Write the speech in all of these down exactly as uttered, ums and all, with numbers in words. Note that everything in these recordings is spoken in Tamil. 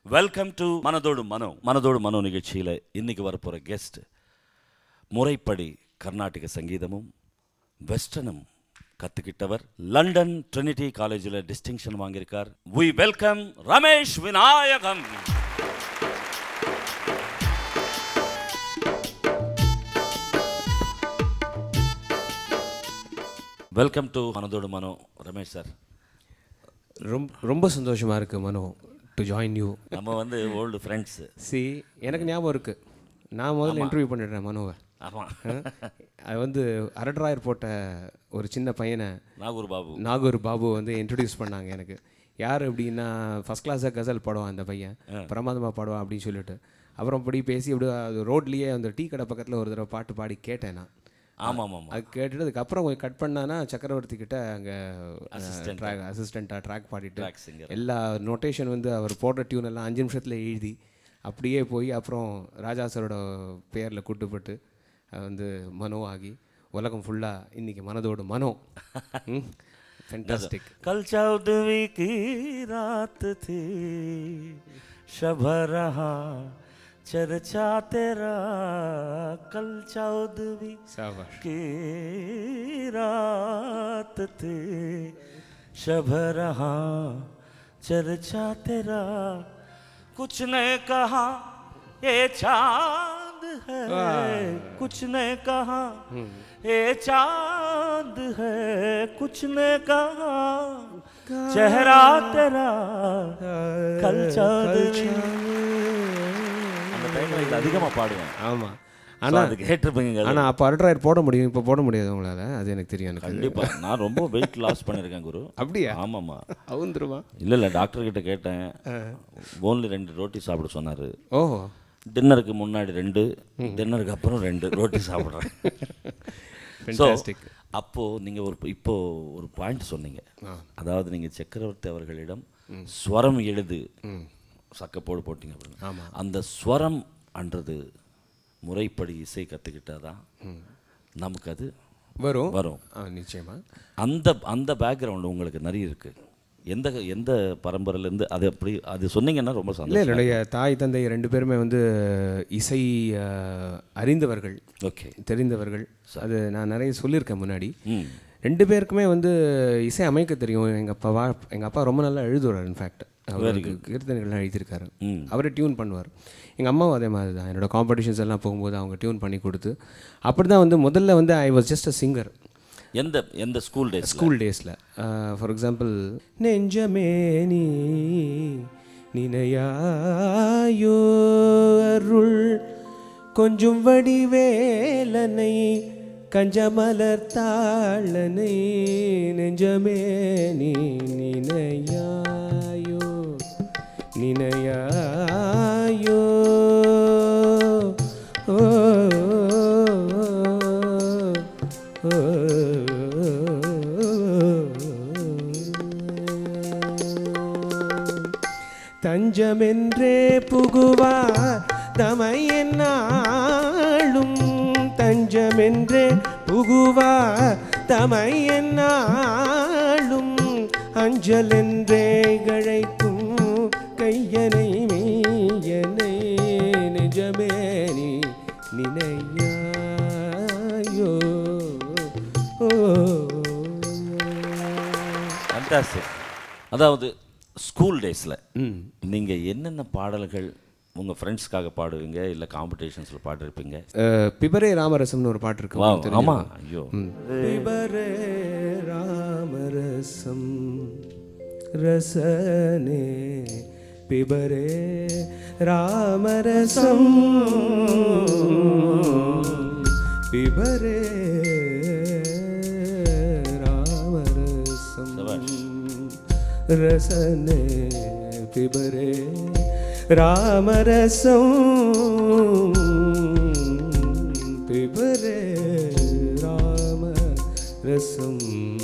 வெல்கம் டு மனதோடு மனோ. மனதோடு மனோ நிகழ்ச்சியில் இன்னைக்கு வரப்போகிற கெஸ்ட் முறைப்படி கர்நாடக சங்கீதமும் வெஸ்டர்னும் கற்றுக்கிட்டவர். லண்டன் ட்ரினிட்டி காலேஜில் டிஸ்டிங்ஷன் வாங்கியிருக்கார். We welcome Ramesh Vinayagam. Welcome to Manathodu Mano. Ramesh sir, ரொம்ப ரொம்ப சந்தோஷமாக இருக்குது மனோ டு ஜாயின் யூ. நம்ம வந்து ஓல்டு ஃப்ரெண்ட்ஸு. சி எனக்கு ஞாபகம் இருக்குது, நான் முதல்ல இன்டர்வியூ பண்ணிடுறேன் மனோவை. ஆமாம், அது வந்து அரட்ராயர் போட்ட ஒரு சின்ன பையனை நாகூர் பாபு நாகூர் பாபு வந்து இன்ட்ரடியூஸ் பண்ணாங்க எனக்கு. யார் அப்படின்னா ஃபஸ்ட் கிளாஸாக கசல் பாடுவான் அந்த பையன், பிரமாதமாக பாடுவான் அப்படின்னு சொல்லிட்டு. அப்புறம் அப்படி பேசி அப்படி அது ரோட்லேயே அந்த டீ கடை பக்கத்தில் ஒரு தடவை பாட்டு பாடி கேட்டேன் நான். ஆமாம் ஆமாம். அது கேட்டுட்டு அதுக்கப்புறம் கொஞ்சம் கட் பண்ணானா சக்கரவர்த்தி கிட்ட அங்கே ட்ராக் அசிஸ்டண்ட்டாக ட்ராக் பாடிட்டு எல்லா நோட்டேஷன் வந்து அவர் போடுற டியூன் எல்லாம் அஞ்சு நிமிஷத்தில் எழுதி அப்படியே போய் அப்புறம் ராஜா சாரோட பேரில் கூட்டுப்பட்டு வந்து மனோ ஆகி உலகம் ஃபுல்லாக இன்றைக்கி மனதோடு மனோ. ஃபேண்டாஸ்டிக். कल चौदहवीं की रात थी, शब रहा चर्चा तेरा, कल चौदहवीं की रात थी, शब रहा चर्चा तेरा, कुछ ने कहा ये चांद है, कुछ ने कहा ये चांद है, कुछ ने कहा चेहरा तेरा, कल चौदहवीं. அதிகமாக பாடுவேன். ஆமாம், ஆனால் அதுக்கு கேட்டிருப்பீங்க. ஆனால் அப்போ அரட்ராயர் போட முடியும், இப்போ போட முடியாது உங்களால். அது எனக்கு தெரியும். எனக்கு கண்டிப்பாக நான் ரொம்ப வெயிட் லாஸ் பண்ணியிருக்கேன் குரு. அப்படியா? ஆமாம்மா. அவுந்துருமா? இல்லை இல்லை, டாக்டர்கிட்ட கேட்டேன். ஓன்லி ரெண்டு ரோட்டி சாப்பிட சொன்னார். ஓஹோ. டின்னருக்கு முன்னாடி ரெண்டு, டின்னருக்கு அப்புறம் ரெண்டு ரோட்டி சாப்பிட்றேன். ஸோ அப்போது நீங்கள் ஒரு இப்போது ஒரு பாயிண்ட் சொன்னீங்க. அதாவது நீங்கள் சக்கரவர்த்தி அவர்களிடம் ஸ்வரம் எழுது சக்கப்போடு போட்டிங்க அப்படின்னு. ஆமாம், அந்த ஸ்வரம் அன்றது முறைப்படி இசை கற்றுக்கிட்டாதான் நமக்கு அது வரும் வரும் நிச்சயமாக. அந்த அந்த பேக்ரவுண்டு உங்களுக்கு நிறைய இருக்குது. எந்த எந்த பரம்பரையிலேருந்து அது அப்படி அது சொன்னீங்கன்னா ரொம்ப சந்தோஷம். என்னுடைய தாய் தந்தை ரெண்டு பேருமே வந்து இசை அறிந்தவர்கள், ஓகே, தெரிந்தவர்கள். அது நான் நிறைய சொல்லியிருக்கேன் முன்னாடி. ரெண்டு பேருக்குமே வந்து இசை அமைக்க தெரியும். எங்கள் அப்பாவா எங்கள் அப்பா ரொம்ப நல்லா எழுதுவார். இன்ஃபேக்ட் அவருக்கு கீர்த்தனைகள்லாம் எழுதியிருக்காரு. அவரை டியூன் பண்ணுவார். எங்கள் அம்மாவும் அதே மாதிரி தான். என்னோடய காம்படிஷன்ஸ் எல்லாம் போகும்போது அவங்க டியூன் பண்ணி கொடுத்து அப்படி தான் வந்து முதல்ல வந்து I was just a singer. எந்த எந்த ஸ்கூல் டேஸ் ஸ்கூல் டேஸில் ஃபார் எக்ஸாம்பிள், நெஞ்சமே நீ நினையாயோ அருள் கொஞ்சம் வடிவேலனை கஞ்சமலர் தாளனை, நெஞ்சமே நீ நினையாயோ நினையாயோ ஓ தஞ்சமென்றே புகுவார் தமையன்னாளும், தஞ்சமென்றே புகுவார் தமையன்னாளும், அஞ்சலென்றே கழைக்கும் கையனை மெய்யனை, நிஜமே நீ நினையாயோ. ஃபேண்டாஸ்டிக். அதாவது ஸ்கூல் டேஸில் நீங்கள் என்னென்ன பாடல்கள் உங்கள் ஃப்ரெண்ட்ஸ்க்காக பாடுவீங்க, இல்லை காம்படிஷன்ஸில் பாடிருப்பீங்க? பிபரே ராமரசம்னு ஒரு பாட்டு இருக்கு. ஆமாம். ஐயோ, பிபரே ராமரசம் ரசனே, பிபரே ராமரசம் பிபரே ராமரசம் ரசனே, பிபரே ராமரசம் பிபரே ராமரசம்.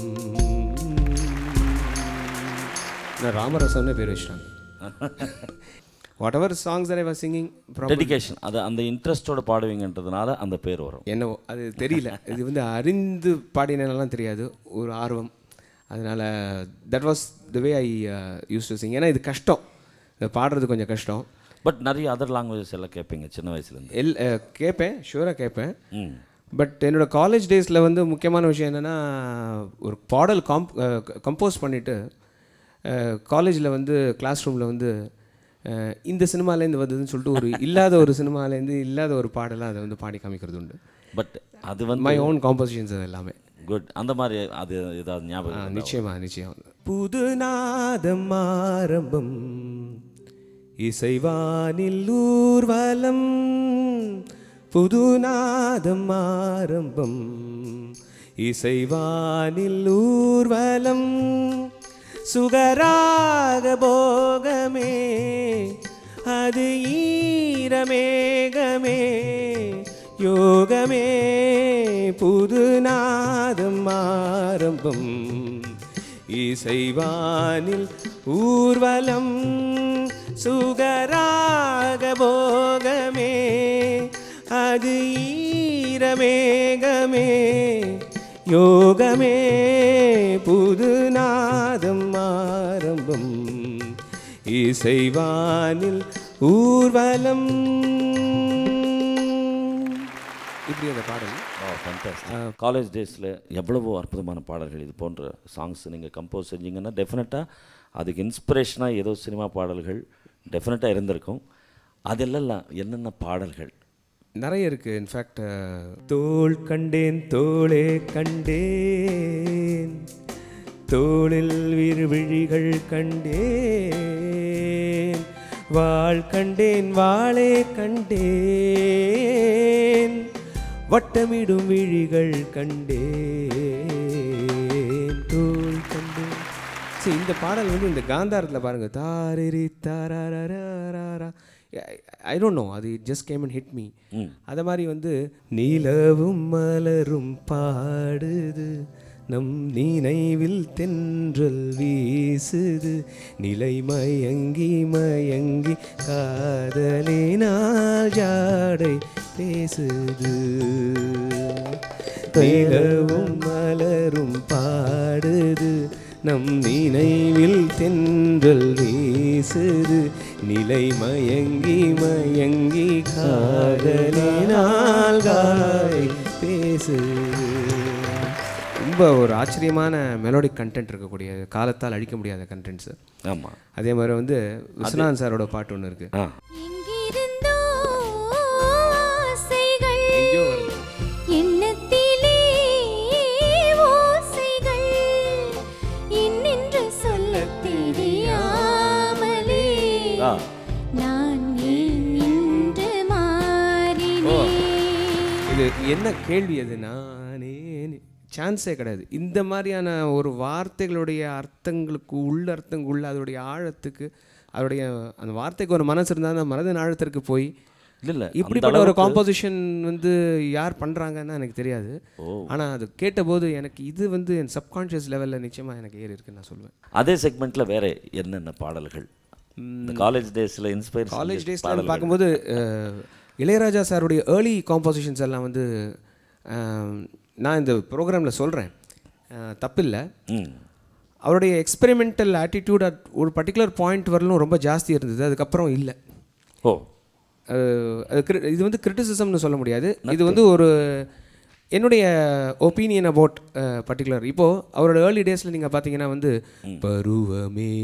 நான் ராமரசம்னே பேர் வச்சிட்டாங்க. Whatever songs I was singing, dedication, அது அந்த இன்ட்ரெஸ்டோட பாடுவீங்கன்றதுனால அந்த பேர் வரும். என்னவோ அது தெரியல. இது வந்து அறிந்து பாடினெல்லாம் தெரியாது, ஒரு ஆர்வம். அதனால் that was the way I use to sing. ஏன்னா இது கஷ்டம். இதை பாடுறது கொஞ்சம் கஷ்டம். பட் நிறைய அதர் லாங்குவேஜஸ் எல்லாம் கேட்பீங்க சின்ன வயசுலேருந்து? எல் கேட்பேன், ஷூராக கேட்பேன். பட் என்னோடய காலேஜ் டேஸில் வந்து முக்கியமான விஷயம் என்னென்னா, ஒரு பாடல் காம்ப் கம்போஸ் பண்ணிவிட்டு காலேஜில் வந்து கிளாஸ் ரூமில் வந்து இந்த சினிமாலேருந்து வந்ததுன்னு சொல்லிட்டு ஒரு இல்லாத ஒரு சினிமாலேருந்து இல்லாத ஒரு பாடலாம் அதை வந்து பாடி காமிக்கிறது உண்டு. பட் அது வந்து மை ஓன் காம்போசிஷன்ஸ் அது எல்லாமே. குட். அந்த மாதிரி அது ஏதாவது ஞாபகம்? நிச்சயமாக நிச்சயம். புது நாதம் ஆரம்பம், இசைவானில் ஊர்வலம், புது நாதம் ஆரம்பம், இசைவானில் ஊர்வலம், சுகராக போகமே அது ஈரமேகமே, யோகமே புது நாதம் ஆரம்பம், இசைவானில் ஊர்வலம், சுகராக போகமே அது ஈரமேகமே, யோகமே புது நாதம் ஆரம்பம், இசைவானில் ஊர்வலம். இப்படி அந்த பாடல். காலேஜ் டேஸில் எவ்வளவோ அற்புதமான பாடல்கள் இது போன்ற சாங்ஸ் நீங்கள் கம்போஸ் செஞ்சீங்கன்னா டெஃபினட்டாக அதுக்கு இன்ஸ்பிரேஷனாக ஏதோ சினிமா பாடல்கள் டெஃபினட்டாக இருந்திருக்கும். அதெல்லாம் என்னென்ன பாடல்கள்? நிறைய இருக்குது. இன்ஃபேக்ட் தோள் கண்டேன் தோளே கண்டேன், தோளில் விருவிழிகள் கண்டேன், வாழ் கண்டேன் வாளே கண்டேன், வட்டமிடும் விழிகள் கண்டேன், தோள் கண்டேன். சரி, இந்த பாடல் வந்து இந்த காந்தாரத்தில் பாருங்கள், தாரிரி தாரா, ஐ டோன்ட் நோ, அது just came and hit me. அதை மாதிரி வந்து நிலவும் மலரும் பாடுது, நம் நினைவில் தென்றல் வீசுது, நிலை மயங்கி மயங்கி காதலினால் ஜாடை பேசுது, நிலவும் மலரும் பாடுது, நம் நினைவில் தென்றல் வீசுது, நிலை மயங்கி மயங்கி காதலினால் காய் பேசுது. ரொம்ப ஒரு ஆச்சரியமான மெலோடிக் கண்டென்ட் இருக்கக்கூடிய, காலத்தால் அழிக்க முடியாத கண்டென்ட்ஸு. ஆமாம். அதே மாதிரி வந்து விஸ்வநாதன் சாரோட பாட்டு ஒன்று இருக்குது. ஆ இது என்ன கேள்வி? அது நானே சான்ஸே கிடையாது. இந்த மாதிரியான ஒரு வார்த்தைகளுடைய அர்த்தங்களுக்கு உள்ள அர்த்தங்களுள்ள அதோடைய ஆழத்துக்கு, அதோடைய அந்த வார்த்தைக்கு ஒரு மனசு இருந்தால் அந்த மனதின் ஆழத்திற்கு போய் இல்லை இப்படிப்பட்ட ஒரு காம்போசிஷன் வந்து யார் பண்ணுறாங்கன்னா எனக்கு தெரியாது. ஆனால் அது கேட்டபோது எனக்கு இது வந்து என் சப்கான்ஷியஸ் லெவலில் நிச்சயமாக எனக்கு ஏறி இருக்குன்னு நான் சொல்லுவேன். அதே செக்மெண்ட்டில் வேறு என்னென்ன பாடல்கள் இந்த காலேஜ் டேஸில் இன்ஸ்பயர்? காலேஜ் டேஸில் பார்க்கும்போது இளையராஜா சாருடைய ஏர்லி காம்போசிஷன்ஸ் எல்லாம் வந்து நான் இந்த ப்ரோக்ராமில் சொல்கிறேன், தப்பில்லை. அவருடைய எக்ஸ்பெரிமெண்டல் ஆட்டிடியூட் அட் ஒரு பர்டிகுலர் பாயிண்ட் வரலும் ரொம்ப ஜாஸ்தி இருந்தது, அதுக்கப்புறம் இல்லை. ஓ, அது இது வந்து கிரிட்டிசிசம்னு சொல்ல முடியாது, இது வந்து ஒரு என்னுடைய ஒப்பீனியன் அபவுட் பர்டிகுலர். இப்போது அவரோட ஏர்லி டேஸில் நீங்கள் பார்த்தீங்கன்னா வந்து பருவமே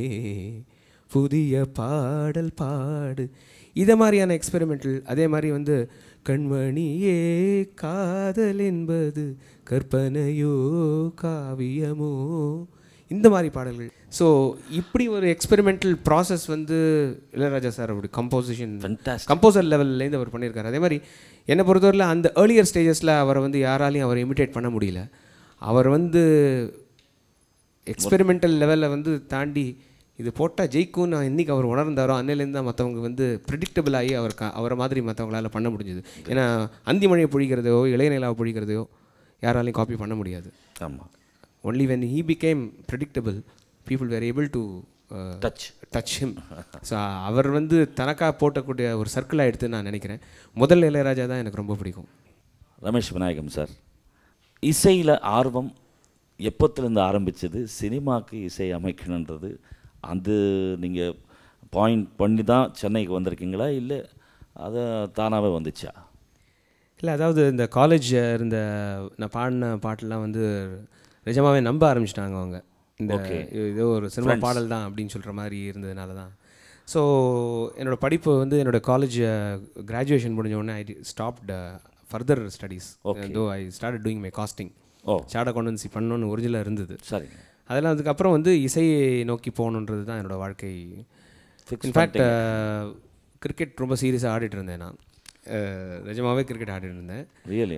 புதிய பாடல் பாடு, இதை மாதிரியான எக்ஸ்பெரிமெண்டல். அதே மாதிரி வந்து கண்மணியே காதல் என்பது கற்பனையோ காவியமோ, இந்த மாதிரி பாடல்கள். ஸோ இப்படி ஒரு எக்ஸ்பெரிமெண்டல் ப்ராசஸ் வந்து இளையராஜா சார் அப்படி கம்போசிஷன் கம்போசர் லெவல்லேருந்து அவர் பண்ணியிருக்காரு. அதே மாதிரி என்னை பொறுத்தவரையில் அந்த ஏர்லியர் ஸ்டேஜஸில் அவரை வந்து யாராலையும் அவரை இமிட்டேட் பண்ண முடியல. அவர் வந்து எக்ஸ்பெரிமெண்டல் லெவலில் வந்து தாண்டி இது போட்டால் ஜெயிக்கும்னு இன்றைக்கி அவர் உணர்ந்தாரோ அன்னையிலேருந்து தான் மற்றவங்க வந்து ப்ரிடிக்டபிள் ஆகி அவர் க அவரை மாதிரி மற்றவங்களால் பண்ண முடிஞ்சுது. ஏன்னா அந்தி மழையை பொழிக்கிறதையோ இளையநிலாவை பொழிக்கிறதையோ யாராலையும் காப்பி பண்ண முடியாது. ஆமாம். Only when he became predictable people were able to touch touch him. So அவர் வந்து தனக்காக போட்டக்கூடிய ஒரு சர்க்கிளாக எடுத்து நான் நினைக்கிறேன். முதல் இளையராஜா தான் எனக்கு ரொம்ப பிடிக்கும். ரமேஷ் விநாயகம் சார், இசையில் ஆர்வம் எப்போத்துலேருந்து ஆரம்பித்தது? சினிமாவுக்கு இசை அமைக்கணுன்றது அது நீங்கள் பாயிண்ட் பண்ணி தான் சென்னைக்கு வந்திருக்கீங்களா இல்லை அதை தானாகவே வந்துச்சா? இல்லை, அதாவது இந்த காலேஜ் இருந்த நான் பாடின பாட்டெல்லாம் வந்து நிஜமாகவே நம்ப ஆரம்பிச்சிட்டாங்க அவங்க. இந்த ஏதோ ஒரு சினிமா பாடல் தான் அப்படின்னு சொல்கிற மாதிரி இருந்ததுனால தான். ஸோ என்னோடய படிப்பு வந்து என்னோடய காலேஜ் கிராஜுவேஷன் முடிஞ்ச உடனே ஐ stopped further studies. Though I start doing my costing. Oh, short accountancy பண்ணணுன்னு ஒரிஜினலாக இருந்தது. சரி. அதெல்லாம் அதுக்கப்புறம் வந்து இசையை நோக்கி போகணுன்றது தான் என்னோடய வாழ்க்கை. இன்ஃபேக்ட் கிரிக்கெட் ரொம்ப சீரியஸாக ஆடிட்டு இருந்தேன். நான் நிஜமாகவே கிரிக்கெட் ஆடிட்டு இருந்தேன். ரியலி?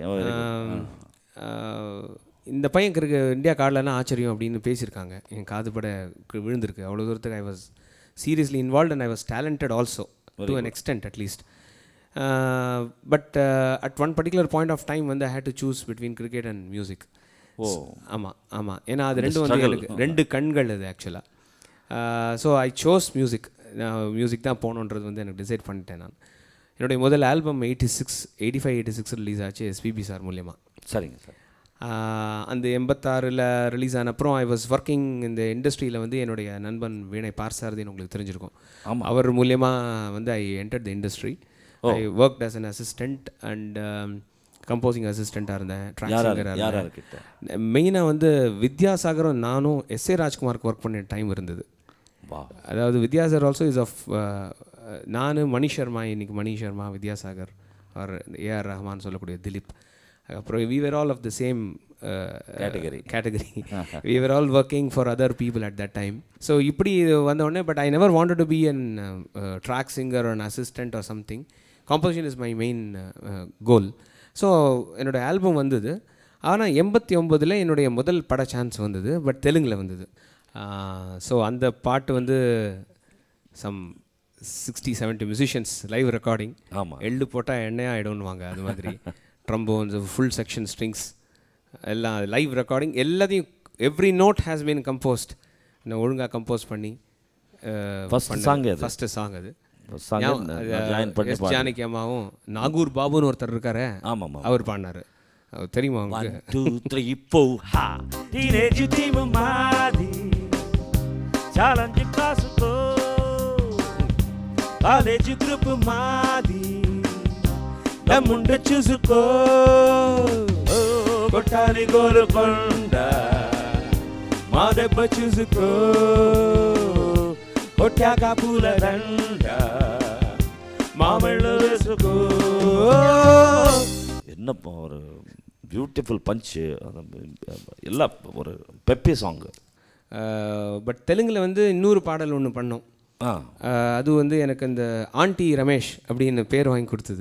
இந்த பையன் கிரிக்கெ இந்தியா கார்டெலாம் ஆச்சரியம் அப்படின்னு பேசியிருக்காங்க. என் காது பட விழுந்திருக்கு. அவ்வளோ தூரத்துக்கு I was seriously involve and I was talented also to an extent at least. But at one particular point of time வந்து I had to choose between cricket and music. ஓ ஆமாம் ஆமாம் ஏன்னா அது ரெண்டு வந்து எனக்கு ரெண்டு கண்கள் அது ஆக்சுவலாக. So I chose music. நான் மியூசிக் தான் போகணுன்றது வந்து எனக்கு டிசைட் பண்ணிட்டேன். நான் என்னுடைய முதல் album eighty six eighty five eighty six release ஆச்சு எஸ்பிபி சார் மூலியமாக. சரிங்க சார். அந்த எண்பத்தாறில் ரிலீஸ் ஆன அப்புறம் ஐ வாஸ் ஒர்க்கிங் இந்த இண்டஸ்ட்ரியில் வந்து என்னுடைய நண்பன் வீணை பார்சாரதின்னு உங்களுக்கு தெரிஞ்சிருக்கும். அவர் மூலியமாக வந்து I enter the industry. I work as an assistant and composing அசிஸ்டண்ட்டாக இருந்தேன். ட்ராக் சிங்கராக இருந்தேன். மெயினாக வந்து வித்யாசாகரும் நானும் எஸ் ஏ ராஜ்குமாருக்கு ஒர்க் பண்ண டைம் இருந்தது. அதாவது வித்யாசாகர் ஆல்சோ இஸ் ஆஃப் நான் மணி சர்மா, இன்னைக்கு மணி சர்மா, வித்யாசாகர் ஆர் ஏஆர் ரஹ்மான் சொல்லக்கூடிய திலீப். அப்புறம் we were all of the same uh, category category we were all working for other people at that time. So இப்படி வந்த உடனே but I never wanted to be an uh, uh, track singer or an assistant or something. Composition is my main uh, uh, goal. So என்னோடய ஆல்பம் வந்தது. ஆனால் எண்பத்தி ஒம்பதில் என்னுடைய முதல் பட சான்ஸ் வந்தது. பட் தெலுங்கில் வந்தது. ஸோ அந்த பாட்டு வந்து some sixty seventy musicians live recording. ஆமாம், எள்ளு போட்டால் எண்ணெயாக ஆகிடும்வாங்க அது மாதிரி. ட்ரம்போன்ஸ், ஃபுல் செக்ஷன் ஸ்ட்ரிங்ஸ் எல்லாம் லைவ் ரெக்கார்டிங். எல்லாத்தையும் every note has been composed. நான் ஒழுங்காக கம்போஸ் பண்ணி ஃபஸ்ட்டு சாங் ஃபஸ்ட்டு சாங் அது. எஸ் ஜானகி அம்மாவும் நாகூர் பாபுன்னு ஒருத்தர் இருக்காரு. ஆமாம், அவர் பாடினார். அவர் தெரியுமா உங்களுக்கு? டூ த்ரீ ஃபோர் ஹா டீனேஜ் டீம் மாதி ఛాలెంజ్ కాసుకో కాలేజ్ గ్రూప్ మాది దమ్ముండ చూసుకో కొట్టాలి గోల్కొండ మా దెబ్బ చూసుకో కొట్టాక పూల దండ మామిళ్ళు వేసుకో. என்ன ஒரு பியூட்டிஃபுல் பஞ்சு, எல்லாம் ஒரு பெப்பி சாங்கு. பட் தெலுங்கில் வந்து இன்னொரு பாடல் ஒன்று பண்ணோம். அது வந்து எனக்கு அந்த ஆண்டி ரமேஷ் அப்படின்னு பேர் வாங்கி கொடுத்தது.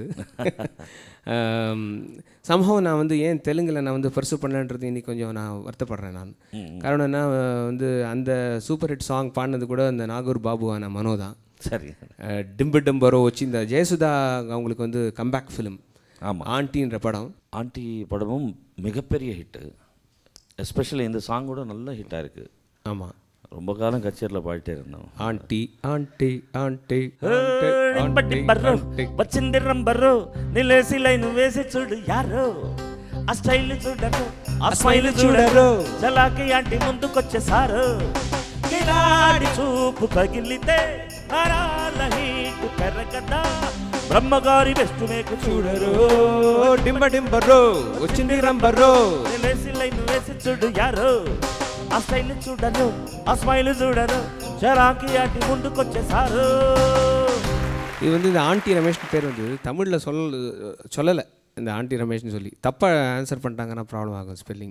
சம்பவம் நான் வந்து ஏன் தெலுங்கில் நான் வந்து பர்சு பண்ணலன்றது இன்றைக்கி கொஞ்சம் நான் வருத்தப்படுறேன். நான் காரணம் என்ன வந்து அந்த சூப்பர் ஹிட் சாங் பாடினது கூட அந்த நாகூர் பாபுவான மனோ தான். சரி. டிம்பு டிம்பரோ வச்சு இந்த ஜெயசுதா அவங்களுக்கு வந்து கம்பேக் ஃபிலிம். ஆமாம், ஆண்டின்ற படம். ஆண்டி படமும் மிகப்பெரிய ஹிட்டு. எஸ்பெஷலி இந்த சாங் கூட நல்ல ஹிட்டாக இருக்குது. ஆமாம், ரொம்ப காலம் கச்சேரியில் பாடிட்டே இருந்தோம். ஆண்டி ஆண்டி ஆண்டி వచ్చింది రంబరు నిలేసి లైన్ వేసి చూడు యారో ఆ స్టైల్ చూడరు ఆ స్మైల్ చూడరు చలాకి ఆంటీ ముందుకొచ్చేసారు కిలాడి చూపు పగిలితే నరాల హీటు పెరగదా బ్రహ్మగారి బెస్ట్ మేకు చూడరు డింబ డింబరు వచ్చింది రంబరు నిలేసి లైన్ వేసి చూడు యారో ఆ స్టైల్ చూడరు ఆ స్మైల్ చూడరు చలాకి ఆంటీ ముందుకొచ్చేసారు. இது வந்து இந்த ஆண்டி ரமேஷ்னு பேர் வந்து தமிழில் சொல் சொல்லலை. இந்த ஆண்டி ரமேஷ்னு சொல்லி தப்பாக ஆன்சர் பண்ணிட்டாங்கன்னா ப்ராப்ளம் ஆகும் ஸ்பெல்லிங்.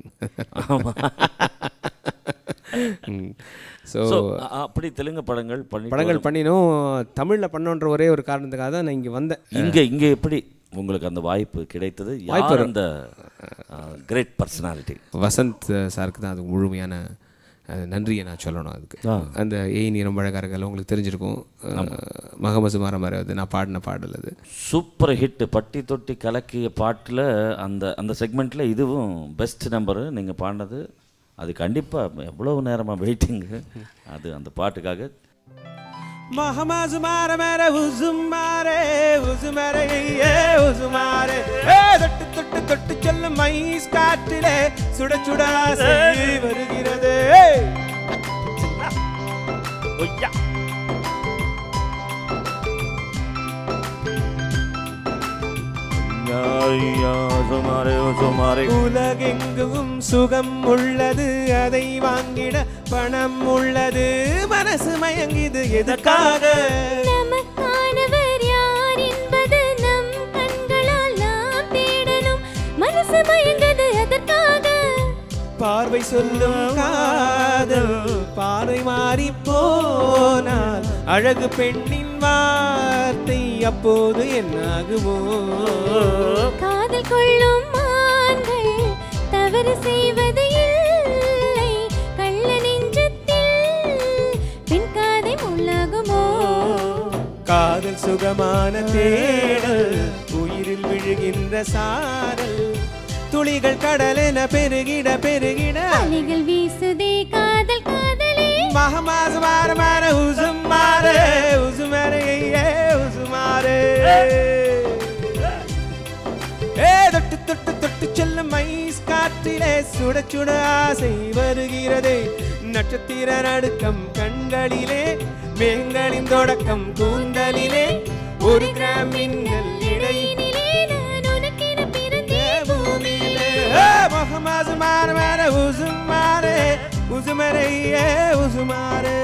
ஸோ அப்படி தெலுங்கு படங்கள் பண்ணி படங்கள் பண்ணினோம். தமிழில் பண்ணோன்ற ஒரே ஒரு காரணத்துக்காக தான் நான் இங்கே வந்தேன். இங்கே இங்கே எப்படி உங்களுக்கு அந்த வாய்ப்பு கிடைத்தது? வாய்ப்பு அந்த கிரேட் பர்சனாலிட்டி வசந்த் சாருக்கு தான் அதுக்கு முழுமையான நன்றியை நான் சொல்லணும். அதுக்கு அந்த ஏய் நீரம் பழகாரர்கள் உங்களுக்கு தெரிஞ்சிருக்கும். மகமசு மாற மாதிரி அது நான் பாடின பாடல். அது சூப்பர் ஹிட், பட்டி தொட்டி கலக்கிய பாட்டில் அந்த அந்த செக்மெண்ட்டில் இதுவும் பெஸ்ட் நம்பரு நீங்கள் பாடினது. அது கண்டிப்பாக எவ்வளோ நேரமாக வெயிட்டிங்கு அது அந்த பாட்டுக்காக. மகமசு மாற மேர உசுமாரே உசுமாரே ஏ உசுமாரே ஏ தொட்டு தொட்டு தொட்டு சொல்ல மைஸ் காற்றிலே சுட சுட வருகிறது. உலகெங்கும் சுகம் உள்ளது, அதை வாங்கிட பணம் உள்ளது, மனசு மயங்கிது எதற்காக? நமக்கானவர் யார் என்பது நம் கண்களால் நாம் தேடணும், மனசு மயங்கது எதற்காக? பார்வை சொல்லும் காதல் பார்வை மாறி போனால் அழகு பெண்ணின் வார்த்தை அப்போது என்னாகுமோ? காதல் கொள்ளும் ஆண்கள் தவறு செய்வது இல்லை, கள்ள நெஞ்சத்தில் பின் காதை முள்ளாகுமோ? காதல் சுகமான தேடல், உயிரில் விழுகின்ற சாரல், துளிகள் கடலென பெருகிட பெருகிட அலைகள் வீசுதே காதல் காதலே. மகமாச மாற மாற உசும் மாற உசுமாரே உசுமாரே. ஏ தொட்டு தொட்டு தொட்டு செல்லும் ஐஸ் காற்றிலே சுட சுட ஆசை வருகிறதே, நட்சத்திர நடுக்கம் கண்களிலே, மேகங்களின் தொடக்கம் கூந்தலிலே, ஒரு கிராம் மின்னல் இடையினிலே நான் உனக்கென பிறந்தேன் பூமியிலே. மகமாச மாற மாற உசும் மாற உசுமரே உசுமாரே.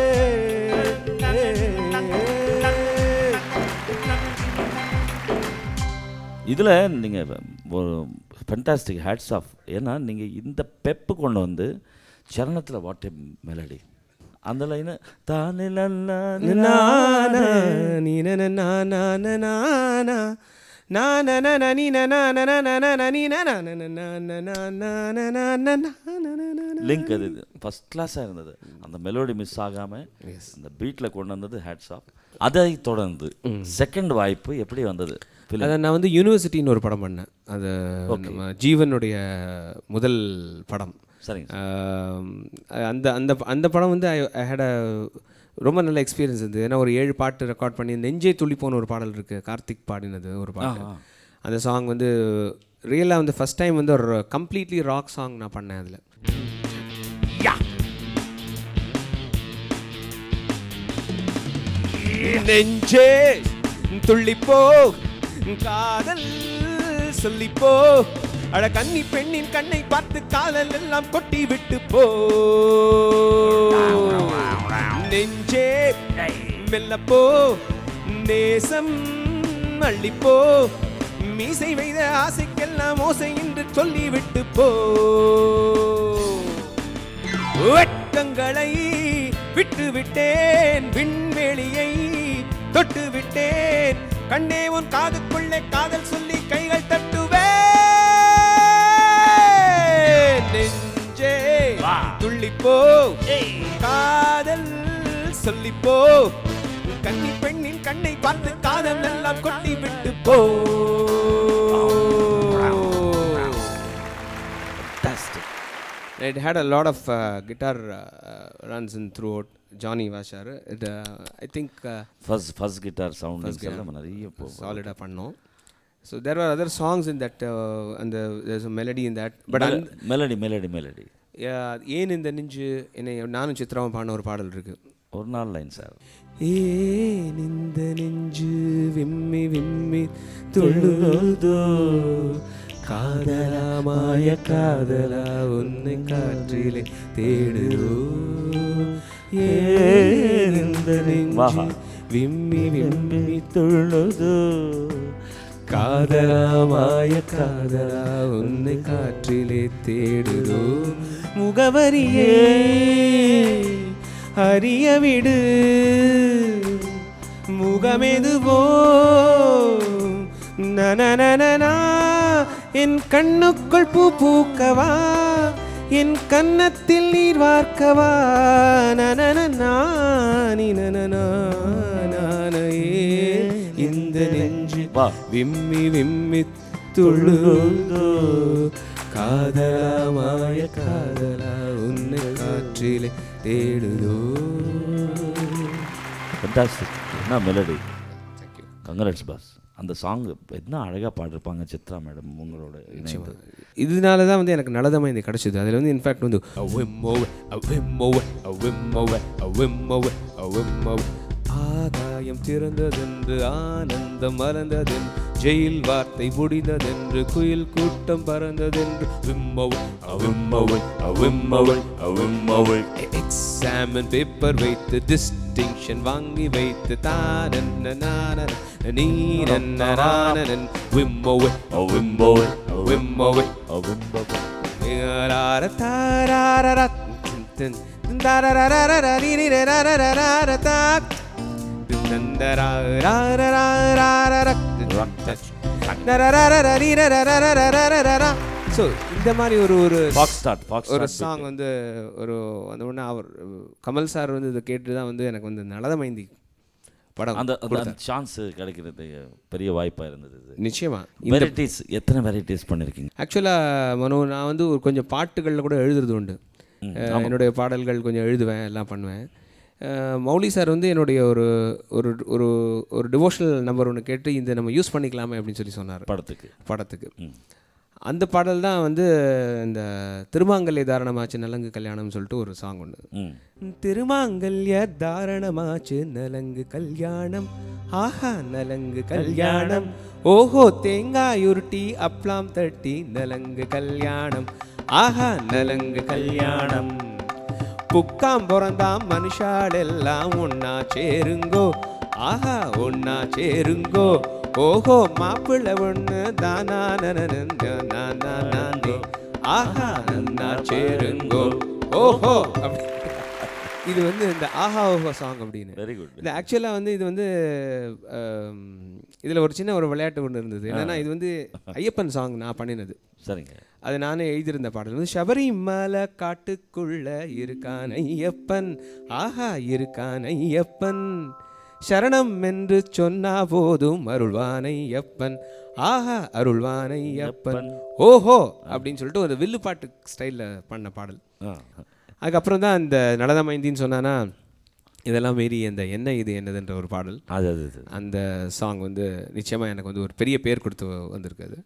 இதில் நீங்கள் ஒரு ஃபென்டாஸ்டிக் ஹேட்ஸ் ஆஃப். ஏன்னா நீங்கள் இந்த பெப்பு கொண்டு வந்து சரணத்தில் வாட் எ மெலடி. அந்த லைனு தானே லிங்க் அது ஃபஸ்ட் கிளாஸாக இருந்தது. அந்த மெலோடி மிஸ் ஆகாமல் அந்த பீட்டில் கொண்டு வந்தது ஹேட்ஸ் ஆஃப். அதை தொடர்ந்து செகண்ட் வாய்ப்பு எப்படி வந்தது? அதை நான் வந்து யூனிவர்சிட்டின்னு ஒரு படம் பண்ணேன். அது நம்ம ஜீவனுடைய முதல் படம். சரிங்க. அந்த அந்த அந்த படம் வந்து ஐ ஹேட் அ ரொம்ப நல்ல எக்ஸ்பீரியன்ஸ் இருந்தது. ஏன்னா ஒரு ஏழு பாட்டு ரெக்கார்ட் பண்ணி, நெஞ்சே துளிப்போன ஒரு பாடல் இருக்குது, கார்த்திக் பாடினது ஒரு பாட்டு. அந்த சாங் வந்து ரியலாக வந்து ஃபஸ்ட் டைம் வந்து ஒரு கம்ப்ளீட்லி ராக் சாங் நான் பண்ணேன் அதில். நெஞ்சே துள்ளிப்போ காதல் சொல்லிப்போ, அட கன்னி பெண்ணின் கண்ணை பார்த்து காதல் எல்லாம் கொட்டி விட்டு போ. நெஞ்சே மெல்லப்போ நேசம் அள்ளிப்போ, மீசை வைத்த ஆசைக்கெல்லாம் ஓசை என்று சொல்லிவிட்டு போ. வெட்கங்களை விட்டு விட்டேன், விண்வெளியை தொட்டு விட்டேன், கண்ணே உன் காதுக்குள்ளே காதல் சொல்லி கைகள் தட்டுவேன். நெஞ்சே துள்ளிப்போ காதல் சொல்லிப்போ, கன்னி பெண்ணின் கண்ணை பார்த்து காதல் எல்லாம் கொட்டி விட்டு போ. It had a lot of uh, guitar uh, runs in throughout. Johnny Vashar. It, uh, I think uh, first first guitar sound நிறைய solid ah பண்ணோம். So there were other songs in that uh, and the, there's a melody in that. But Mel melody melody melody. Yeah, ஏன் இந்த நெஞ்சு என்னை நானும் சித்ராவும் பாடின ஒரு பாடல் இருக்கு. ஒரு நாள் லைன் சார். ஏன் இந்த நெஞ்சு விம்மி விம்மி துள்ளுதோ, காதலா மாய காதலா உன்னை காற்றிலே தேடுதோ, ஏன் இந்த நெஞ்சு விம்மி விம்மி துள்ளுதோ, காதலா மாய காதலா உன்னை காற்றிலே தேடுதோ, முகவரியே அறிய விடு, முகமெதுவோ நனநனனா, என் கண்ணுக்குள் பூ பூக்கவா, என் கன்னத்தில் நீர் வார்க்கவா, நனநனா நினநனா நானையே இந்த நெஞ்சு விம்மி விம்மி துள்ளுதோ, காதலா மாய காதலா உன்னை காற்றிலே தேடுதோ. ஃபண்டாஸ்டிக். என்ன மெலடி. Congrats boss. அந்த சாங் என்ன அழகாக பாடிருப்பாங்க சித்ரா மேடம் உங்களோட. இதனால தான் வந்து எனக்கு நல்லதமாக இது கிடச்சிது. அதில் வந்து இன்ஃபேக்ட் வந்து ஆகாயம் திறந்ததென்று ஆனந்தம் மறந்ததென் ஜெயில் வார்த்தை முடிந்ததென்று குயில் கூட்டம் பறந்ததென்று விம்மவை விம்மவை விம்மவை விம்மவை எக்ஸாமின் பேப்பர் வைத்து டிஸ்டிங்ஷன் வாங்கி வைத்து தானன்ன நானன் நீனன்ன நானன் விம்மவை விம்மவை விம்மவை விம்மவை ரார தாரார தின் தாரார நீரராரரார தாக் ஸோ இந்த மாதிரி ஒரு ஒரு ஒரு சாங் வந்து ஒரு அந்த ஒன்று அவர் கமல் சார் வந்து இதை கேட்டு தான் வந்து எனக்கு வந்து நலதமைந்தி படம் அந்த சான்ஸ் கிடைக்கிறது பெரிய வாய்ப்பாக இருந்தது. நிச்சயமா வெரைட்டிஸ் எத்தனை வெரைட்டிஸ் பண்ணியிருக்கீங்க? ஆக்சுவலாக மனோ நான் வந்து ஒரு கொஞ்சம் பாட்டுகளில் கூட எழுதுறது உண்டு. என்னுடைய பாடல்கள் கொஞ்சம் எழுதுவேன், எல்லாம் பண்ணுவேன். மௌலி சார் வந்து என்னுடைய ஒரு ஒரு ஒரு ஒரு டிவோஷனல் நம்பர் ஒன்று கேட்டு இந்த நம்ம யூஸ் பண்ணிக்கலாமே அப்படின்னு சொல்லி சொன்னார் படத்துக்கு படத்துக்கு அந்த பாடல் தான் வந்து இந்த திருமாங்கல்ய தாரணமாச்சு நலங்கு கல்யாணம்னு சொல்லிட்டு ஒரு சாங் ஒன்று. திருமாங்கல்ய தாரணமாச்சு நலங்கு கல்யாணம் ஆஹா நலங்கு கல்யாணம் ஓஹோ தேங்காய் உருட்டி அப்லாம் தட்டி நலங்கு கல்யாணம் ஆஹா நலங்கு கல்யாணம் புக்காம் பிறந்தாம் மனுஷால் எல்லாம் ஒன்னா சேருங்கோ ஆஹா ஒன்னா சேருங்கோ ஓஹோ மாப்பிள்ளை ஒன்று தானா நானே ஆஹா நன்னா சேருங்கோ ஓஹோ அப்படி. இது வந்து இந்த ஆஹா ஓஹோ சாங் அப்படின்னு. Very good. இந்த ஆக்சுவலாக வந்து இது வந்து இதில் ஒரு சின்ன ஒரு விளையாட்டு ஒன்று இருந்தது. என்னென்னா இது வந்து ஐயப்பன் சாங் நான் பண்ணினது. சரிங்க. அது நானே எழுதியிருந்த பாடல் வந்து சபரிமலை காட்டுக்குள்ள இருக்கான் ஐயப்பன் ஆஹா இருக்கான் ஐயப்பன் சரணம் என்று சொன்னா போதும் அருள்வான் ஐயப்பன் ஆஹா அருள்வான் ஐயப்பன் ஓஹோ அப்படின்னு சொல்லிட்டு ஒரு வில்லு பாட்டு ஸ்டைலில் பண்ண பாடல். அதுக்கப்புறம் தான் இந்த நலதமைந்தின்னு சொன்னானா இதெல்லாம் மீறி அந்த என்ன இது என்னதுன்ற ஒரு பாடல். அது அது அந்த சாங் வந்து நிச்சயமாக எனக்கு வந்து ஒரு பெரிய பேர் கொடுத்து வந்திருக்காது.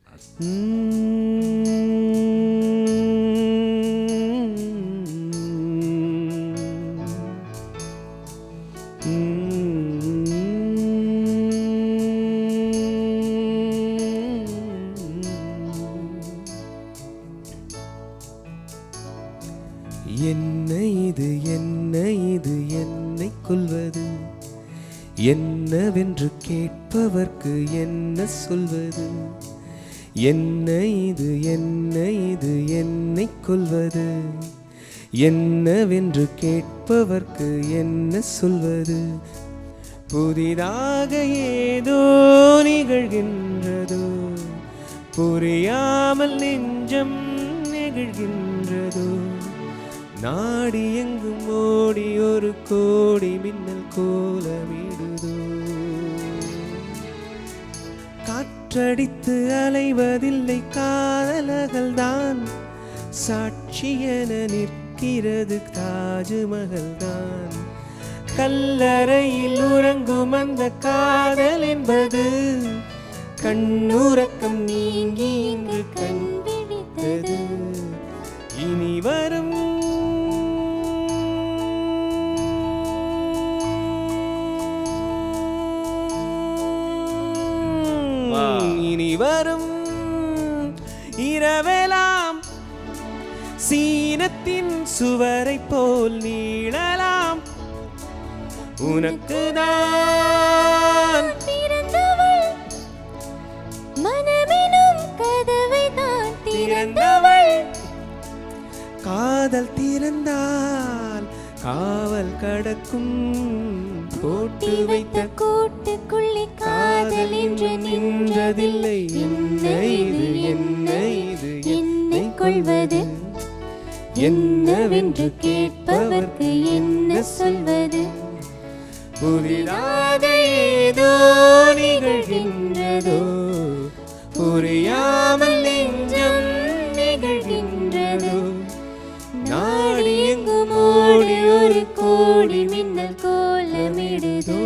என்ன இது என்ன இது என்னை கொல்வது என்னவென்று கேட்பவர்க்கு என்ன சொல்வது என்ன இது என்ன இது என்னை கொல்வது என்னவென்று கேட்பவர்க்கு என்ன சொல்வது புதிதாக ஏதோ நிகழ்கின்றதோ புரியாமல் நெஞ்சம் நெகிழ்கின்றதோ நாடி எங்கும் ஓடி ஒரு கோடி மின்னல் கோலமிடுதோ காற்றடித்து அலைவதில்லை காதலர்கள் தான் சாட்சியென நிற்கிறது தாஜ்மஹல் தான் கல்லறையில் உறங்கும் அந்த காதல் என்பது கண்ணுறக்கம் நீங்கி இங்கு கண் விழித்தது இனி வரும் இனி வரும் இரவெல்லாம் சீனத்தின் சுவரை போல் நீளலாம் உனக்கு தான் பிறந்தவள் மனமெனும் கதவை தான் திறந்தவள் காதல் திறந்தால் காவல் கடக்கும் போட்டு வைத்த கூட்டுக்குள்ளே காதல் என்று நின்றதில்லை என்ன இது என்ன இது என்னை கொள்வது என்னவென்று கேட்பவர்க்கு என்ன சொல்வது புதிதாக ஏதோ நிகழ்கின்றதோ புரியாமல் நெஞ்சம் நிகழ்கின்றதோ நாடி எங்கும் ஓடி ஒரு கோடி மின்னல் கோலமிடுதோ.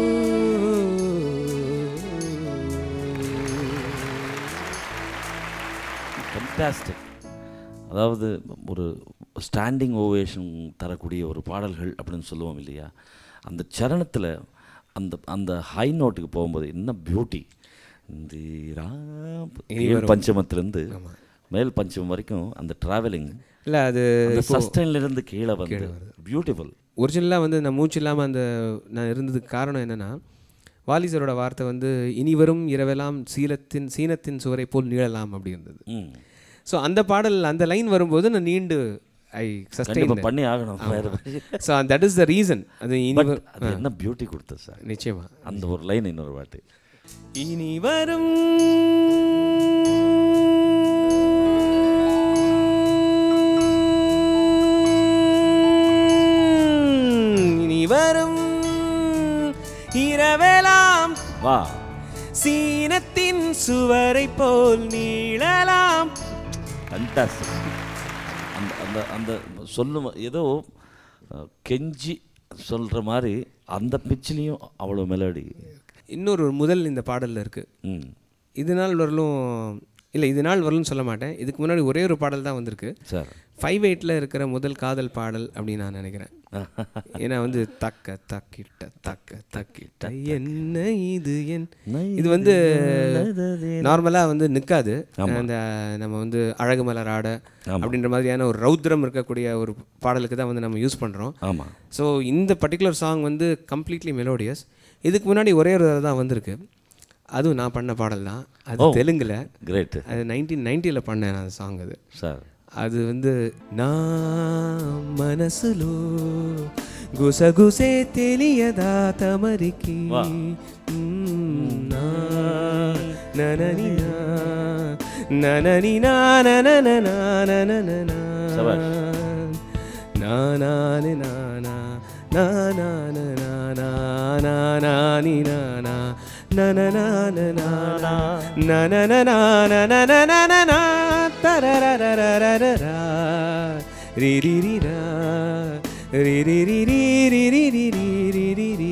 ஃபென்டாஸ்டிக். அதாவது ஒரு ஸ்டாண்டிங் ஓவேஷன் தரக்கூடிய ஒரு பாடல்கள் அப்படின்னு சொல்லுவோம் இல்லையா, அந்த சரணத்தில் அந்த அந்த ஹை நோட்டுக்கு போகும்போது என்ன பியூட்டி. இந்திரா கீழ் பஞ்சமத்திலேருந்து மேல் பஞ்சமம் வரைக்கும் அந்த ட்ராவலிங் இல்லை அது சஸ்டைன்லேருந்து கீழே வந்து பியூட்டிஃபுல். ஒரிஜினலாக வந்து நான் மூச்சு இல்லாமல் அந்த நான் இருந்ததுக்கு காரணம் என்னென்னா, வாலிசரோட வார்த்தை வந்து இனி வரும் இரவெல்லாம் சீலத்தின் சீனத்தின் சுவரை போல் நீளலாம் அப்படி இருந்தது. ஸோ அந்த பாடல் அந்த லைன் வரும்போது நான் நீண்டு ஐ சஸ்டைன் பண்ணி ஆகணும். So that is the reason. அது இனி அது என்ன பியூட்டி கொடுத்தது சார். நிச்சயமா அந்த ஒரு லைன் இன்னொரு வாட்டி இனி வரும் இனி வரும் இரவெல்லாம் வா சீனத்தின் சுவரை போல் நீளலாம். ஃபண்டாஸ்டிக். அந்த அந்த அந்த சொல்லும் ஏதோ கெஞ்சி சொல்கிற மாதிரி அந்த பிச்சிலையும் அவ்வளோ மெலடி. இன்னொரு முதல் இந்த பாடலில் இருக்குது. ம் இது நாள் வரலும் இல்லை, இது நாள் வரலும்னு சொல்ல மாட்டேன். இதுக்கு முன்னாடி ஒரே ஒரு பாடல் தான் வந்திருக்கு சார். ஃபைவ் எயிட்டில் இருக்கிற முதல் காதல் பாடல் அப்படின்னு நான் நினைக்கிறேன். ஏன்னா வந்து தக்க தக்கிட்ட தக்க தக்கிட்ட என்ன இது என் இது வந்து நார்மலாக வந்து நிற்காது. அந்த நம்ம வந்து அழகு மலர் ஆட அப்படின்ற மாதிரியான ஒரு ரௌத்ரம் இருக்கக்கூடிய ஒரு பாடலுக்கு தான் வந்து நம்ம யூஸ் பண்ணுறோம். ஆமாம். ஸோ இந்த பர்டிகுலர் சாங் வந்து கம்ப்ளீட்லி மெலோடியஸ். இதுக்கு முன்னாடி ஒரே ஒரு தான் வந்திருக்கு, அதுவும் நான் பண்ண பாடல் தான். அது தெலுங்கில். கிரேட். அது நைன்டீன் நைன்ட்டியில் பண்ணேன் அந்த சாங். அது சார் அது வந்து నా మనసులో గుసగుసే తెలియదా తమరికి ననని ననని ననననా ననననా నానాని నానా నానాననా నానాని నానా ననననా ననననా ననననా తరరరరరరరా రిరిరిరా రిరిరిరిరిరిరిరిరిరిరి.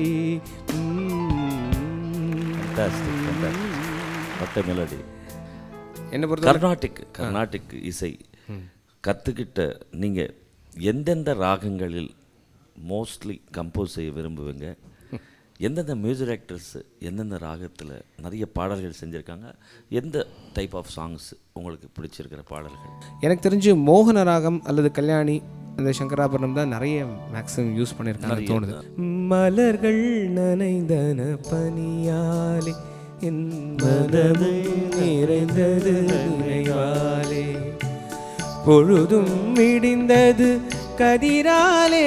பட்ட மெலடி. என்ன பொறுத்த கர்நாடிக் கர்நாடிக் இசை கற்றுக்கிட்ட நீங்கள் எந்தெந்த ராகங்களில் மோஸ்ட்லி கம்போஸ் செய்ய விரும்புவீங்க? எந்தெந்த மியூசிக் டைரக்டர்ஸ் எந்தெந்த ராகத்தில் நிறைய பாடல்கள் செஞ்சுருக்காங்க? எந்த டைப் ஆஃப் சாங்ஸ் உங்களுக்கு பிடிச்சிருக்கிற பாடல்கள்? எனக்கு தெரிஞ்சு மோகன ராகம் அல்லது கல்யாணி அந்த சங்கராபரணம் தான் நிறைய மேக்ஸிமம் யூஸ் பண்ணியிருக்காங்க தோணுது. மலர்கள் நனைந்தன பனியாலே என் மனமும் நிறைந்தது நினைவாலே பொழுதும் விடிந்தது கதிராலே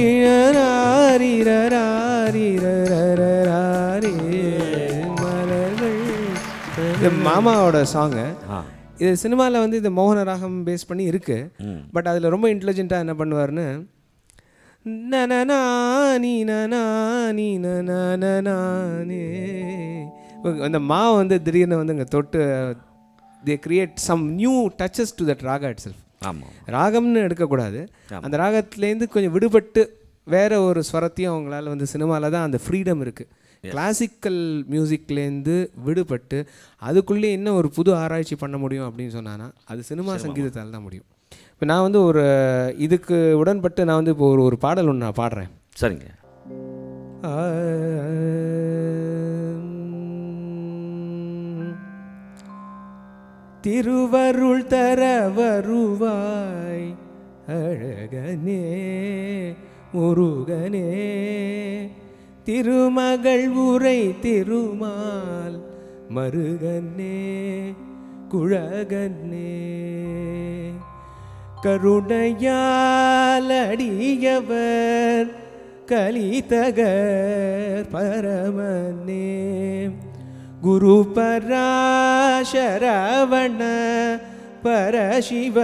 விழராரிரராரிரராரே மலர்கள். இது மாமாவோட சாங்கு. இது சினிமாவில் வந்து இது மோகன ராகம் பேஸ் பண்ணி இருக்கு. பட் அதில் ரொம்ப இன்டெலிஜென்ட்டாக என்ன பண்ணுவார்னு நனனா நீ நனா நீ நனே அந்த மா வந்து திடீர்னு வந்து இங்கே தொட்டு they create some new touches to that raga itself. ஆமாம். ராகம்னு எடுக்கக்கூடாது, அந்த ராகத்துலேருந்து கொஞ்சம் விடுபட்டு வேற ஒரு ஸ்வரத்தையும் அவங்களால வந்து சினிமாவில் தான் அந்த ஃப்ரீடம் இருக்குது. கிளாசிக்கல் மியூசிக்லேருந்து விடுபட்டு அதுக்குள்ளே என்ன ஒரு புது ஆராய்ச்சி பண்ண முடியும் அப்படின்னு சொன்னான்னா அது சினிமா சங்கீதத்தால் தான் முடியும். இப்போ நான் வந்து ஒரு இதுக்கு உடன்பட்டு நான் வந்து இப்போ ஒரு ஒரு பாடல் ஒன்று நான் பாடுறேன். சரிங்க. திருவருள் தர வருவாய் அழகனே முருகனே திருமகள் உரை திருமால் மருகனே குழகனே கருணையால் அடியவர் கலிதகர் பரமனே குரு பராசரவண பரசிவ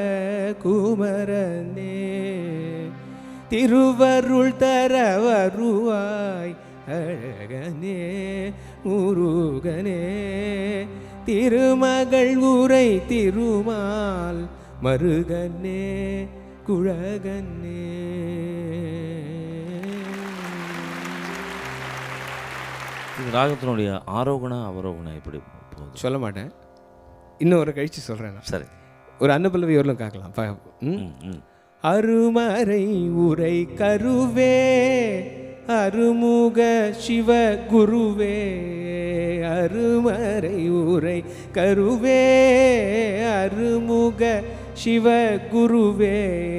குமரனே திருவருள் தர வருவாய் அழகனே முருகனே திருமகள் உரை திருமால் மருகனே குழகனே. இது ராகத்தினுடைய ஆரோகணா அவரோகணா எப்படி போகுது? சொல்ல மாட்டேன், இன்னும் ஒரு கழிச்சு சொல்கிறேன். சரி, ஒரு அன்னப்பல்லவி வரலும் கேட்கலாம். அருமறை உரை கருவே அருமுக சிவ குருவே அருமறை உரை கருவே அருமுக சிவகுருவே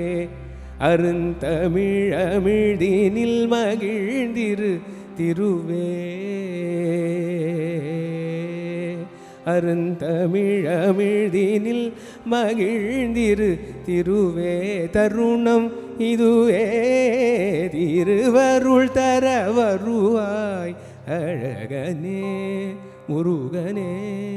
அருந்தமிழமிழ்தினில் மகிழ்ந்திரு திருவே அருந்தமிழமிழ்தினில் மகிழ்ந்திரு திருவே தருணம் இதுவே திருவருள் தர வருவாய் அழகனே முருகனே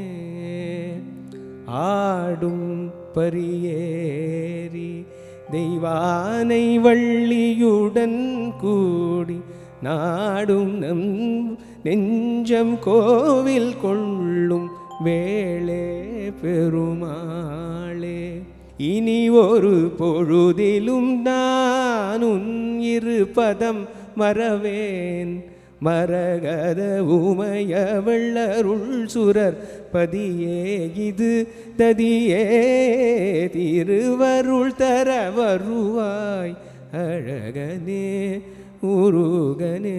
ஆடும் பரியேறி தெய்வானை வள்ளியுடன் கூடி நாடும் நம் நெஞ்சம் கோவில் கொள்ளும் வேளே பெருமாளே இனி ஒரு பொழுதிலும் நான் உன் இரு பதம் மறவேன் மரகத உமைய வெள்ளருள் சுரர் பதியே இது ததியே திருவருள் தர வருவாய் அழகனே முருகனே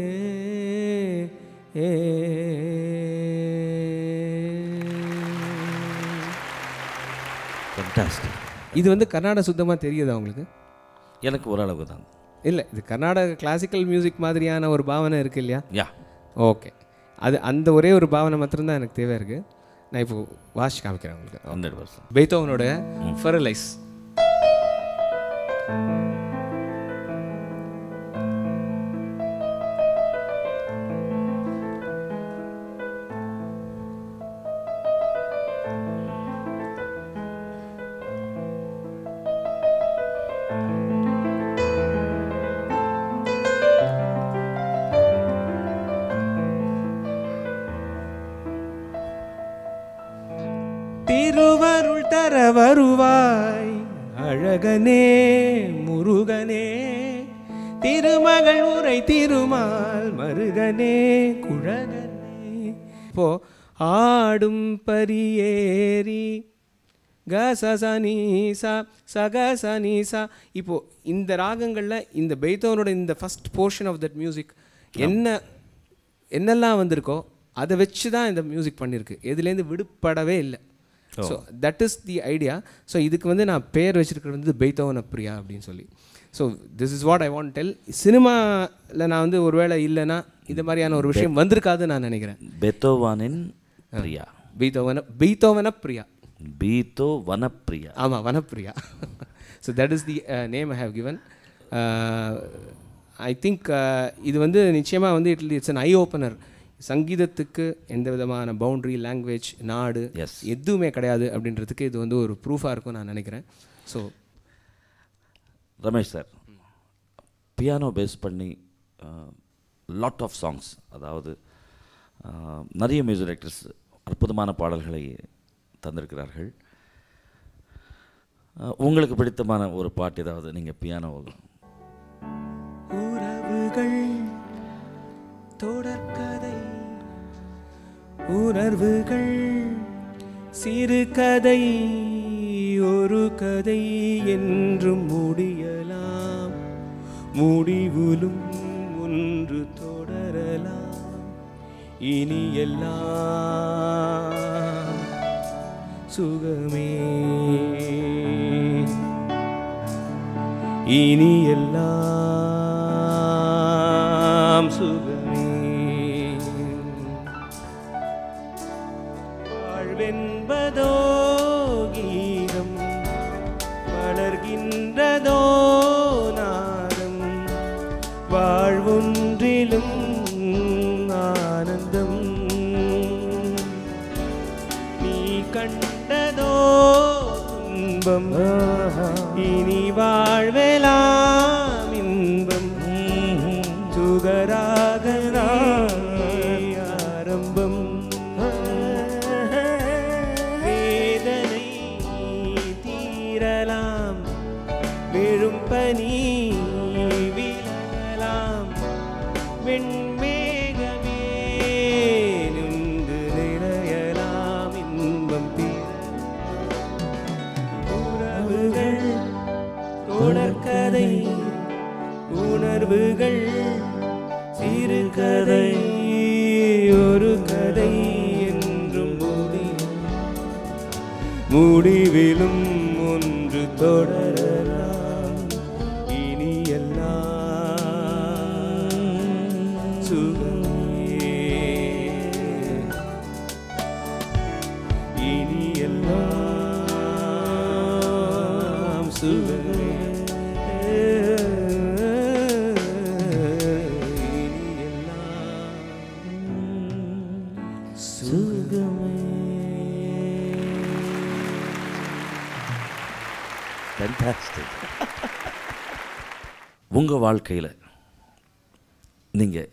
ஏ இது வந்து கர்நாடக சுத்தமாக தெரியுதா உங்களுக்கு? எனக்கு ஓரளவுக்கு தான். இல்லை, இது கர்நாடக கிளாசிக்கல் மியூசிக் மாதிரியான ஒரு பாவனை இருக்குது இல்லையா? யா ஓகே, அது அந்த ஒரே ஒரு பாவனை மாத்திரம்தான் எனக்கு தேவை இருக்குது. நான் இப்போ வாசி காமிக்கிறேன் உங்களுக்கு. ஹண்ட்ரட் பர்சன்ட் பெய்தோவனோட ஃபெரலைஸ். திருவருள் தர வருவாய் அழகனே முருகனே திருமகள் உரை திருமால் மருகனே குழகனே. இப்போ ஆடும் பரியேறி கசசனீசா சகசனீசா. இப்போ இந்த ராகங்களில் இந்த பெய்தோவனோட இந்த first portion of that music என்ன என்னெல்லாம் வந்திருக்கோ அதை வச்சு தான் இந்த மியூசிக் பண்ணியிருக்கு. எதுலேருந்து விடுபடவே இல்லை. So that is the idea. So இதுக்கு வந்து நான் பேர் வச்சுருக்கிறது வந்து பெய்தோவன் பிரியா அப்படின்னு சொல்லி. So this is what I want tell. சினிமாவில் நான் வந்து ஒரு வேளை இல்லைன்னா இந்த மாதிரியான ஒரு விஷயம் வந்திருக்காதுன்னு நான் நினைக்கிறேன். பெத்தோவானின் பிரியா பெய்தோவன பெய்தோவன பிரியா பீத்தோ வனப்பிரியா. ஆமாம், வனப்பிரியா. So that is the name I have given. I think இது வந்து நிச்சயமாக வந்து it it's an eye opener. சங்கீதத்துக்கு எந்த விதமான பவுண்ட்ரி லாங்குவேஜ் நாடு எதுவுமே கிடையாது அப்படின்றதுக்கு இது வந்து ஒரு ப்ரூஃபாக இருக்கும் நான் நினைக்கிறேன். So Ramesh sir, piano base பண்ணி லாட் ஆஃப் சாங்ஸ், அதாவது நிறைய மியூசிக் டைரக்டர்ஸ் அற்புதமான பாடல்களை தந்திருக்கிறார்கள். உங்களுக்கு பிடித்தமான ஒரு பாட்டு ஏதாவது நீங்கள் பியானோ? உறவுகள் தொடர்கதை உணர்வுகள் சிறு கதை ஒரு கதை என்றும் முடியலாம் முடிவுலும் ஒன்று தொடரலாம் இனி எல்லாம் சுகமே இனி எல்லாம் சுகமே வாழ்வென்பதோ கீதம் வளர்கின்றதோ நாதம் வாழ்வொன்றிலும் ஆனந்தம் நீ கண்டதோ துன்பம் இனி வாழ்வெலாம் இன்பம் சுகராக ஆரம்பம் வேதனை தீரலாம் விழும் பனி விழலாம் வெண்மேகமே நின்று நிறையலாம் இன்பம் உறவுகள் தொடர்கதை உணர்வுகள் சிறு கதை ஒரு கதை முடிவிலும் ஒன்று தொடரலாம் இனி எல்லாம் சுகமே இனி எல்லாம் சுகமே இனி எல்லாம் சுகமே. Fantastic. உங்கள் வாழ்க்கையில் நீங்கள்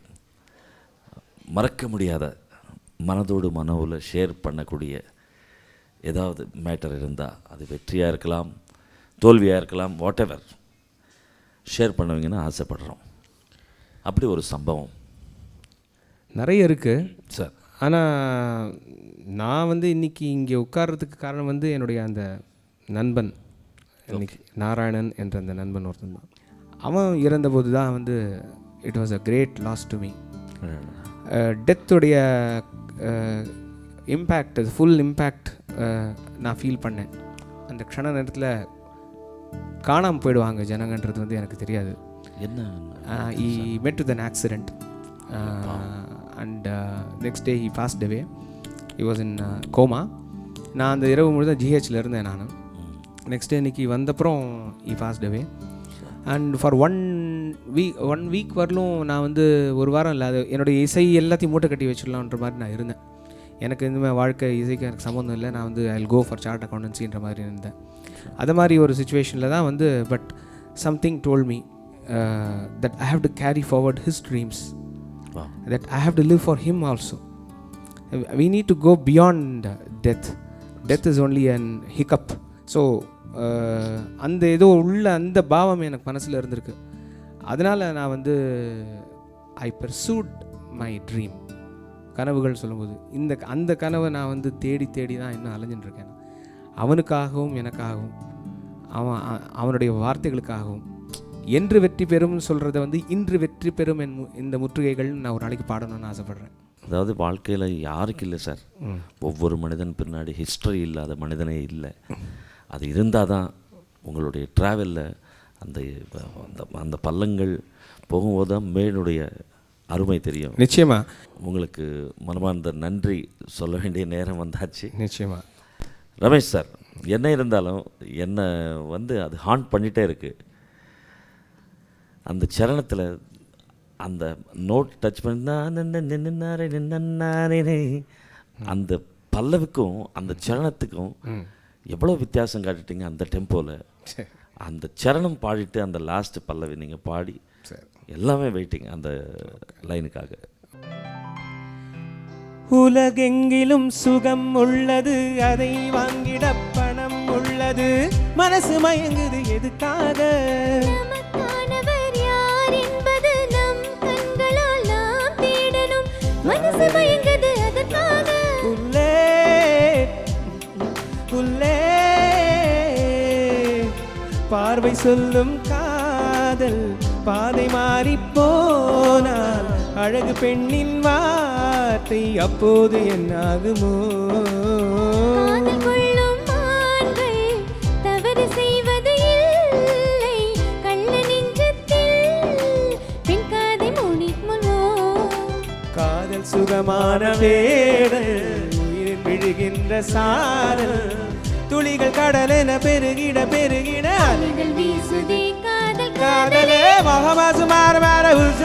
மறக்க முடியாத மனதோடு மனவில் ஷேர் பண்ணக்கூடிய ஏதாவது மேட்டர் இருந்தால் அது வெற்றியாக இருக்கலாம், தோல்வியாக இருக்கலாம், வாட் எவர் ஷேர் பண்ணுவீங்கன்னு ஆசைப்படுறோம். அப்படி ஒரு சம்பவம் நிறைய இருக்குது சார். ஆனால் நான் வந்து இன்றைக்கி இங்கே உட்கார்றதுக்கு காரணம் வந்து என்னுடைய அந்த நண்பன், இன்னைக்கு நாராயணன் என்ற அந்த நண்பன் ஒருத்தன் தான். அவன் இறந்தபோது தான் வந்து it was a great loss to me. டெத்துடைய இம்பேக்ட், ஃபுல் இம்பேக்ட் நான் ஃபீல் பண்ணேன். அந்த க்ஷண நேரத்தில் காணாமல் போயிடுவாங்க ஜனங்கன்றது வந்து எனக்கு தெரியாது. என்ன he met with an accident and next day he passed away. He was in coma. நான் அந்த இரவு முழுதும் ஜிஹெச்சில் இருந்தேன். நான் நெக்ஸ்ட் டே இன்றைக்கி வந்தப்புறம் he passed away. And for one week one week வரலும் நான் வந்து ஒரு வாரம் இல்லை, அது என்னுடைய இசை எல்லாத்தையும் மூட்டை கட்டி வச்சிடலான்ற மாதிரி நான் இருந்தேன். எனக்கு இந்தமாதிரி வாழ்க்கை இசைக்கு எனக்கு சம்மந்தம் இல்லை, நான் வந்து I will go for chart அக்கௌண்டன்சின்ற மாதிரி இருந்தேன். அது மாதிரி ஒரு சுச்சுவேஷனில் தான் வந்து but something told me that I have to carry forward his dreams, that I have to live for him also. We need to go beyond death. Death is only an hiccup. So அந்த ஏதோ உள்ள அந்த பாவம் எனக்கு மனசில் இருந்திருக்கு. அதனால் நான் வந்து ஐ பர்சூட் மை ட்ரீம். கனவுகள் சொல்லும்போது இந்த அந்த கனவை நான் வந்து தேடி தேடி தான் இன்னும் அலைஞ்சிட்டுருக்கேன். அவனுக்காகவும் எனக்காகவும் அவன் அவனுடைய வார்த்தைகளுக்காகவும். என்று வெற்றி பெறும்னு சொல்கிறத வந்து இன்று வெற்றி பெறும் என் இந்த முற்றுகைகள் நான் ஒரு நாளைக்கு பாடணும்னு ஆசைப்பட்றேன். அதாவது வாழ்க்கையில் யாருக்கு இல்லை சார், ஒவ்வொரு மனிதன் பின்னாடி ஹிஸ்ட்ரி இல்லாத மனிதனே இல்லை. அது இருந்தால் தான் உங்களுடைய ட்ராவலில் அந்த அந்த பள்ளங்கள் போகும்போது தான் மேனுடைய அருமை தெரியும். நிச்சயமாக உங்களுக்கு மனமார்ந்த நன்றி சொல்ல வேண்டிய நேரம் வந்தாச்சு. நிச்சயமாக ரமேஷ் சார், என்ன இருந்தாலும் என்னை வந்து அது ஹாண்ட் பண்ணிகிட்டே இருக்குது. அந்த சரணத்தில் அந்த நோட் டச் பண்ணா அந்த பல்லவுக்கும் அந்த சரணத்துக்கும் எவ்வளோ வித்தியாசம் காட்டிட்டீங்க. அந்த டெம்போவில் அந்த சரணம் பாடிட்டு அந்த லாஸ்ட் பல்லவி நீங்கள் பாடி எல்லாமே வெயிட்டிங் அந்த லைனுக்காக. உலகெங்கிலும் சுகம் உள்ளது, அதை வாங்கிட பணம் உள்ளது, மனசு மயங்குது எதுக்காக? நமக்கானவர் யார் என்பது நம் கண்களால் நாம் தேடணும், மனசு மயங்குது அதற்காக. உள்ளே உள்ளே பார்வை சொல்லும் காதல் பாதை மாறி போனால் அழகு பெண்ணின் வார்த்தை அப்போது என்னாகுமோ? காதல் கொள்ளும் ஆண்கள் தவறு செய்வது இல்லை, கள்ள நெஞ்சத்தில் பெண் காதை மூடிக்கொள்வோ. காதல் சுகமான வேடல் உயிரில் விழுகின்ற சாரல் துளிகள் கடலென பெருகிட பெருகிட அலைகள் வீசுதே காதல் காதலே மகமாசு மாற மாற